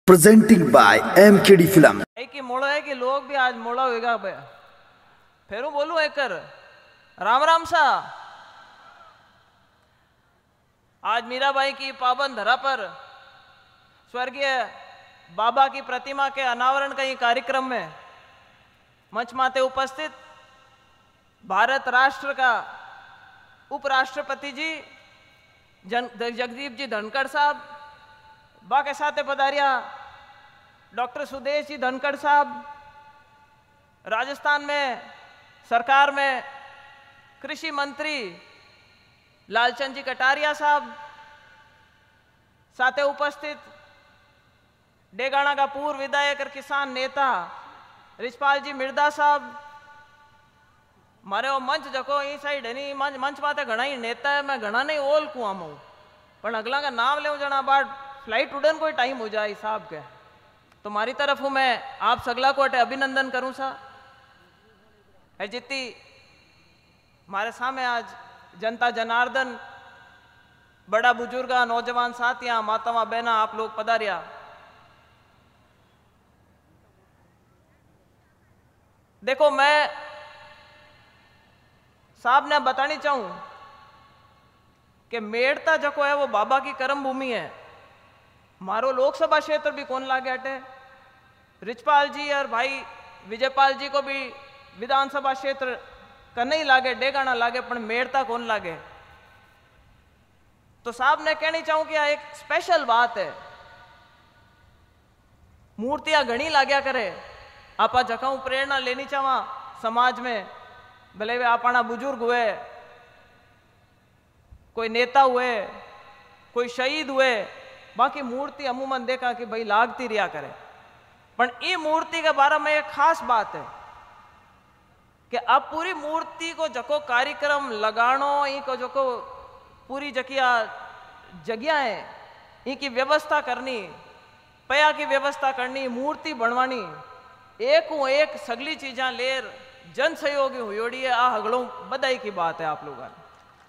presenting by MKD Film। कि मोड़ो है कि लोग भी आज मोड़ा होगा फिर बोलू एक कर राम राम सा। आज मीराबाई की पावन धरा पर स्वर्गीय बाबा की प्रतिमा के अनावरण का ये कार्यक्रम में मंच माते उपस्थित भारत राष्ट्र का उपराष्ट्रपति जी जगदीप जी धनखड़ साहब, बाके साथे पधारिया डॉक्टर सुदेश जी धनखड़ साहब, राजस्थान में सरकार में कृषि मंत्री लालचंद जी कटारिया साहब, साथे उपस्थित डेगाना का पूर्व विधायक और किसान नेता रिचपाल जी मिर्दा साहब, मारे वो मंच जको ई साइड है नहीं मंच बातें घना ही नेता है, मैं घना नहीं ओल कुआं में पर अगला का नाम ले जना बाद फ्लाइट उड़न कोई टाइम हो जाए साहब के। तो मारी तरफ हूं मैं आप सगला को अटे अभिनंदन करूं सा है जितनी हमारे सामने आज जनता जनार्दन बड़ा बुजुर्गा नौजवान साथियां मातावा बहना आप लोग पधारिया। देखो मैं साहब ने बतानी चाहूं कि मेड़ता जको है वो बाबा की कर्म भूमि है। मारो लोकसभा क्षेत्र भी कौन लागे अटे, रिचपाल जी और भाई विजयपाल जी को भी विधानसभा क्षेत्र का नहीं लागे, डेगाना लागे, पर मेड़ता कौन लागे। तो साहब ने कहनी चाहूं कि एक स्पेशल बात है, मूर्तियां घनी लाग्या करे, आपा जखाऊ प्रेरणा लेनी चाहवा समाज में, भले वे आपना बुजुर्ग हुए, कोई नेता हुए, कोई शहीद हुए, बाकी मूर्ति अमूमन देखा कि भाई लागती रिया करे। पर ये मूर्ति के बारे में एक खास बात है कि अब पूरी मूर्ति को जको कार्यक्रम लगानो, इनको जको पूरी जकिया जगह है, इनकी व्यवस्था करनी, पया की व्यवस्था करनी, मूर्ति बनवानी, एक सगली चीजा लेर जन सहयोगी हुई है। आ हगड़ों बधाई की बात है आप लोगों ने।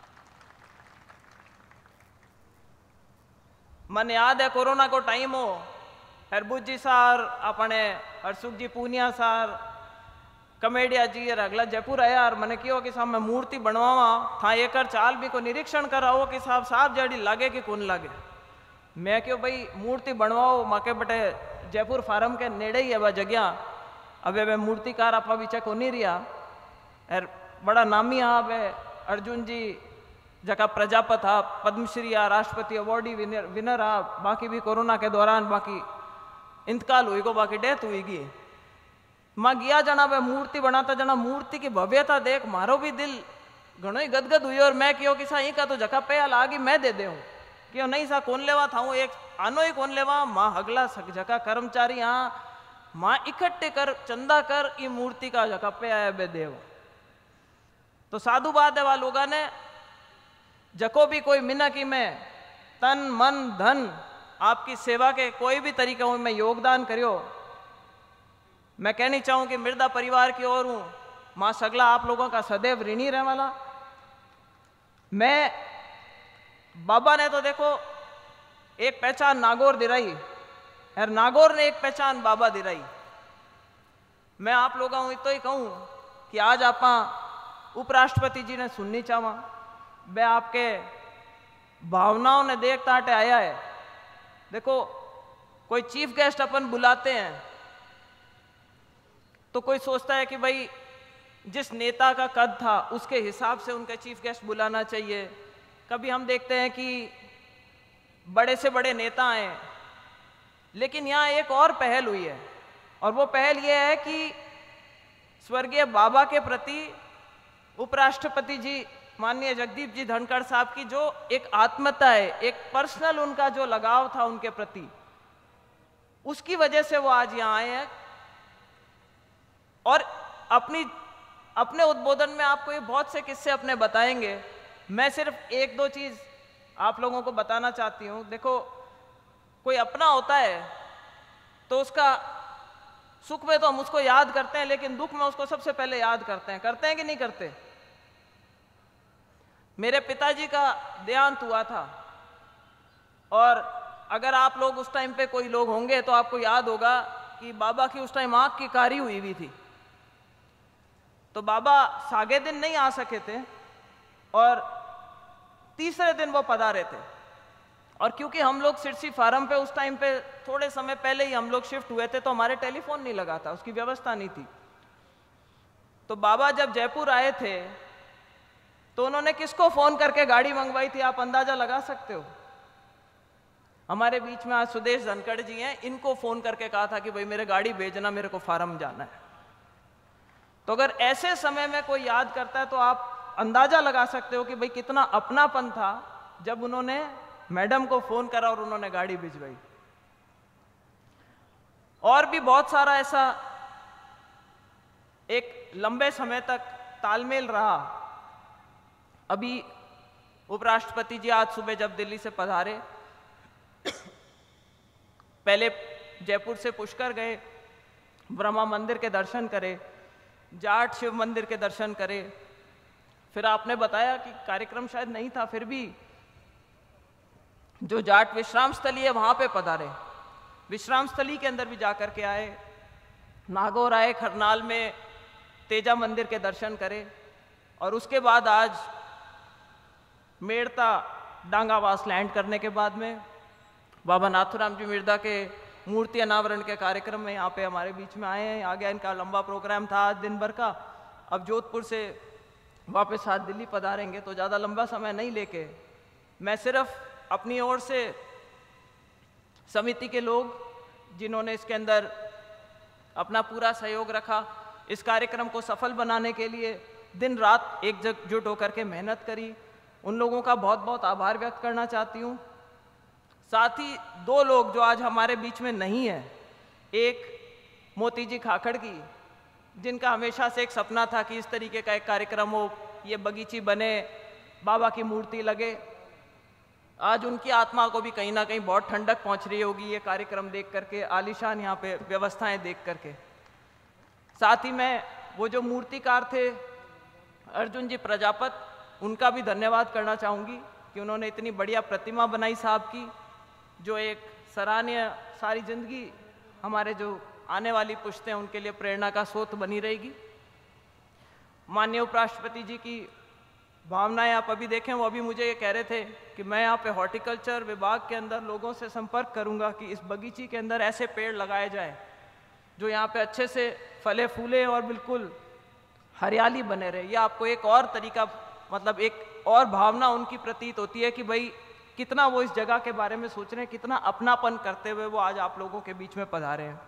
मन याद है कोरोना को टाइम हो, हरबुज जी सार, अपने हरसुख जी पूनिया सार, कमेडिया जी और अगला जयपुर आया और मैंने क्यों कि साहब मैं मूर्ति बनवावा था एकर चाल भी को निरीक्षण कराओ कि साहब साहब जड़ी लागे कि कौन लागे। मैं क्यों भाई मूर्ति बनवाओ माके बटे जयपुर फार्म के नेड़े ही है वह जगह। अब वे मूर्तिकार आपा भी चेक हो नहीं रिया और बड़ा नामी हाँ वे अर्जुन जी जका प्रजापत हा, पद्मश्री आ, राष्ट्रपति अवार्डी विनर हा, बाकी भी कोरोना के दौरान बाकी इंतकाल हुई को, बाकी डेथ हुई गई। मां गया जना वे मूर्ति बनाता जना, मूर्ति की भव्यता देख मारो भी दिल घणो ही गदगद हुई। और मैं क्यों कि सा का तो जका पे लागी मैं दे दे क्यों नहीं सा कौन लेवा था एक आनो ही कौन लेवा। माँ हगला जका कर्मचारी हाँ माँ इकट्ठे कर चंदा कर ई मूर्ति का जका पे आया बे देव। तो साधु बात है वह लोगा ने जको भी कोई मिनकी में तन मन धन आपकी सेवा के कोई भी तरीके में योगदान करियो। मैं कहनी चाहूं कि मिर्दा परिवार की ओर हूं, मां सगला आप लोगों का सदैव ऋणी रहने वाला। मैं बाबा ने तो देखो एक पहचान नागौर दिलाई और नागौर ने एक पहचान बाबा दिलाई। मैं आप लोगों को तो ही कहूं कि आज आप उपराष्ट्रपति जी ने सुननी चाहवा, मैं आपके भावनाओं ने देखता हटे आया है। देखो कोई चीफ गेस्ट अपन बुलाते हैं तो कोई सोचता है कि भाई जिस नेता का कद था उसके हिसाब से उनके चीफ गेस्ट बुलाना चाहिए। कभी हम देखते हैं कि बड़े से बड़े नेता हैं, लेकिन यहाँ एक और पहल हुई है और वो पहल ये है कि स्वर्गीय बाबा के प्रति उपराष्ट्रपति जी माननीय जगदीप जी धनखड़ साहब की जो एक आत्मीयता है, एक पर्सनल उनका जो लगाव था उनके प्रति, उसकी वजह से वो आज यहाँ आए हैं। और अपने उद्बोधन में आपको ये बहुत से किस्से अपने बताएंगे। मैं सिर्फ एक दो चीज आप लोगों को बताना चाहती हूँ। देखो कोई अपना होता है तो उसका सुख में तो हम उसको याद करते हैं, लेकिन दुख में उसको सबसे पहले याद करते हैं कि नहीं करते। मेरे पिताजी का देहांत हुआ था और अगर आप लोग उस टाइम पे कोई लोग होंगे तो आपको याद होगा कि बाबा की उस टाइम आँख की कारी हुई थी, तो बाबा सागे दिन नहीं आ सके थे और तीसरे दिन वो पधारे थे। और क्योंकि हम लोग सिरसी फार्म पे उस टाइम पे थोड़े समय पहले ही हम लोग शिफ्ट हुए थे, तो हमारे टेलीफोन नहीं लगा था, उसकी व्यवस्था नहीं थी। तो बाबा जब जयपुर आए थे तो उन्होंने किसको फोन करके गाड़ी मंगवाई थी, आप अंदाजा लगा सकते हो? हमारे बीच में आज सुदेश धनखड़ जी हैं, इनको फोन करके कहा था कि भाई मेरे गाड़ी भेजना, मेरे को फार्म जाना है। तो अगर ऐसे समय में कोई याद करता है तो आप अंदाजा लगा सकते हो कि भाई कितना अपनापन था जब उन्होंने मैडम को फोन करा और उन्होंने गाड़ी भिजवाई। और भी बहुत सारा ऐसा एक लंबे समय तक तालमेल रहा। अभी उपराष्ट्रपति जी आज सुबह जब दिल्ली से पधारे, पहले जयपुर से पुष्कर गए, ब्रह्मा मंदिर के दर्शन करे, जाट शिव मंदिर के दर्शन करे, फिर आपने बताया कि कार्यक्रम शायद नहीं था, फिर भी जो जाट विश्राम स्थली है वहां पे पधारे, विश्राम स्थली के अंदर भी जाकर के आए, नागौर आए, खरनाल में तेजा मंदिर के दर्शन करे, और उसके बाद आज मेड़ता डांगावास लैंड करने के बाद में बाबा नाथुराम जी मिर्दा के मूर्ति अनावरण के कार्यक्रम में यहाँ पे हमारे बीच में आए हैं। आगे इनका लंबा प्रोग्राम था आज दिन भर का। अब जोधपुर से वापस आज दिल्ली पधारेंगे, तो ज़्यादा लंबा समय नहीं लेके मैं सिर्फ अपनी ओर से समिति के लोग जिन्होंने इसके अंदर अपना पूरा सहयोग रखा, इस कार्यक्रम को सफल बनाने के लिए दिन रात एकजुट होकर के मेहनत करी, उन लोगों का बहुत बहुत आभार व्यक्त करना चाहती हूँ। साथ ही दो लोग जो आज हमारे बीच में नहीं है, एक मोती जी खाखड़ की, जिनका हमेशा से एक सपना था कि इस तरीके का एक कार्यक्रम हो, ये बगीची बने, बाबा की मूर्ति लगे। आज उनकी आत्मा को भी कहीं ना कहीं बहुत ठंडक पहुंच रही होगी ये कार्यक्रम देख करके, आलीशान यहाँ पे व्यवस्थाएं देख करके। साथ ही मैं वो जो मूर्तिकार थे अर्जुन जी प्रजापत, उनका भी धन्यवाद करना चाहूँगी कि उन्होंने इतनी बढ़िया प्रतिमा बनाई साहब की, जो एक सराहनीय, सारी जिंदगी हमारे जो आने वाली पुश्तें उनके लिए प्रेरणा का स्रोत बनी रहेगी। माननीय उपराष्ट्रपति जी की भावनाएं आप अभी देखें, वो अभी मुझे ये कह रहे थे कि मैं यहाँ पे हॉर्टिकल्चर विभाग के अंदर लोगों से संपर्क करूँगा कि इस बगीची के अंदर ऐसे पेड़ लगाए जाए जो यहाँ पे अच्छे से फले फूले और बिल्कुल हरियाली बने रहे। ये आपको एक और तरीका, मतलब एक और भावना उनकी प्रतीत होती है कि भाई कितना वो इस जगह के बारे में सोच रहे हैं, कितना अपनापन करते हुए वो आज आप लोगों के बीच में पधारे हैं।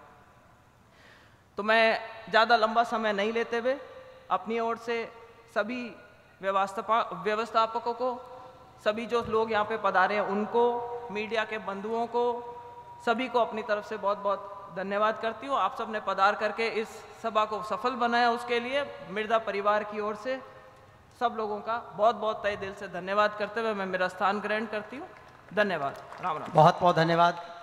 तो मैं ज़्यादा लंबा समय नहीं लेते हुए अपनी ओर से सभी व्यवस्थापकों को, सभी जो लोग यहाँ पे पधारे हैं उनको, मीडिया के बंधुओं को, सभी को अपनी तरफ से बहुत बहुत धन्यवाद करती हूँ। आप सब ने पधार करके इस सभा को सफल बनाया, उसके लिए मिर्दा परिवार की ओर से सब लोगों का बहुत बहुत तहे दिल से धन्यवाद करते हुए मैं मेरा स्थान ग्रहण करती हूँ। धन्यवाद। राम राम। बहुत बहुत धन्यवाद।